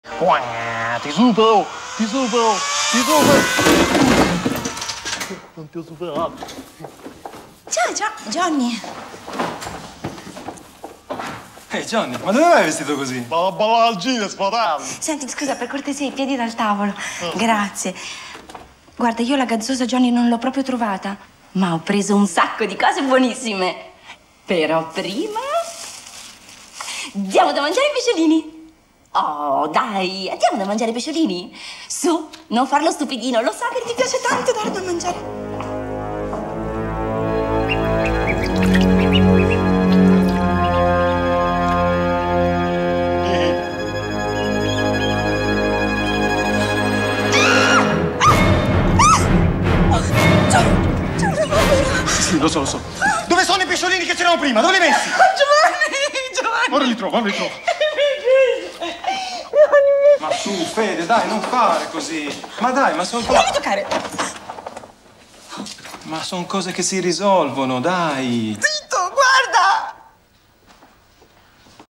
Ti supero, ti supero, ti supero. Non ti ho superato. Ciao, Johnny. Ehi, Johnny, ma dove vai vestito così? Vado a ballare al giro, sfatando. Senti, scusa, per cortesia, i piedi dal tavolo. Grazie. Guarda, io la gazzosa Johnny non l'ho proprio trovata, ma ho preso un sacco di cose buonissime. Però prima diamo da mangiare ai pesciolini. Oh, dai, andiamo da mangiare ai pesciolini? Su, non farlo stupidino, lo so che ti piace tanto dare da mangiare. Sì, lo so. Dove sono i pesciolini che c'erano prima? Dove li hai messi? Giovanni! Ora li trovo. Ma su, Fede, dai, non fare così. Ma dai, ma sono Non mi toccare! Ma sono cose che si risolvono, dai. Zitto!